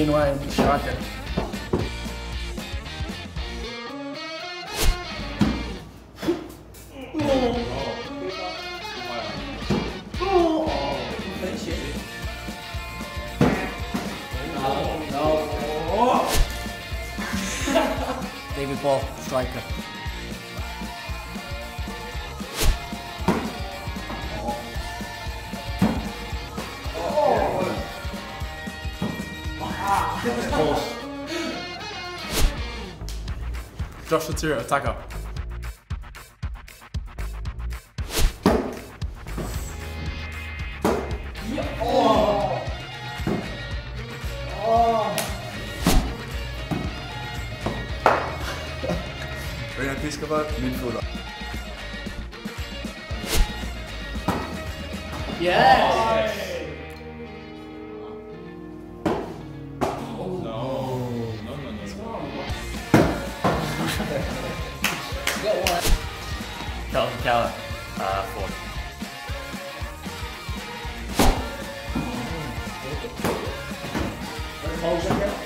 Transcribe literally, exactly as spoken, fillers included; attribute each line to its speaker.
Speaker 1: Wayne, striker. David Ball, striker.
Speaker 2: Post. Josh Latour, attacker.
Speaker 1: Yeah. Oh. Oh.
Speaker 3: Renan Piskova, midfielder.
Speaker 1: Yes.
Speaker 4: Calvin Keller, uh, four.
Speaker 1: Hold